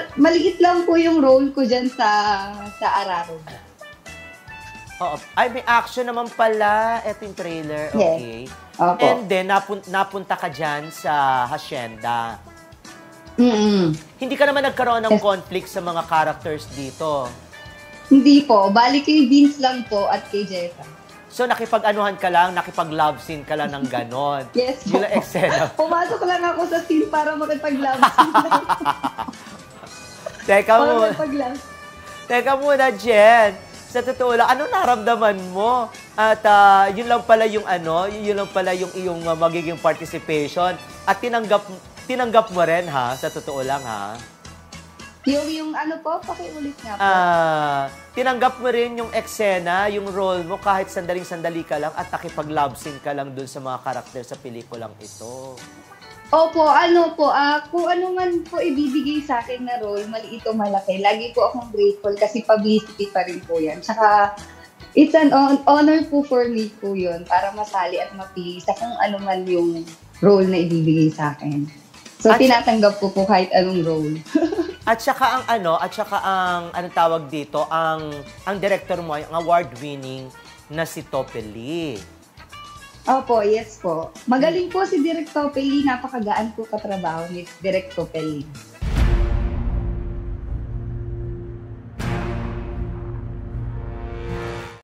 maliit lang po yung role ko dyan sa Araro. Oo. Ay, may action naman pala. Ito yung trailer. Okay. Yes. Opo. And then, napunta ka dyan sa hacienda. Hindi ka naman nagkaroon ng conflict sa mga characters dito. Hindi po. Bali kay Vince lang po at kay Jessa. So, nakipag-anuhan ka lang, nakipag-love scene ka lang ng ganon. Yes po. Yung eksena. Pumasok lang ako sa scene para makipag-love scene lang. Teka muna, Jen. Sa totoo lang, ano naramdaman mo? At yun lang pala yung yun lang pala yung iyong magiging participation. At tinanggap mo rin, ha? Sa totoo lang, ha? Yung po, pakiulit nga po. Tinanggap mo rin yung eksena, yung role mo, kahit sandaling-sandali ka lang at nakipag-love scene ka lang dun sa mga karakter sa pelikulang ito. Opo, kung ano man po ibibigay sa akin na role, maliit o malaki, lagi po akong grateful kasi publicity pa rin po yan. Tsaka, it's an honor po for me po yun para masali at mapili sa kung ano man yung role na ibibigay sa akin. So, tinatanggap ko po kahit anong role. At saka ang tawag dito, ang director mo ay ang award-winning na si Tope Lee. Opo, yes po. Magaling po si Direk Tope Lee. Napakagaan po katrabaho ni Direk Tope Lee.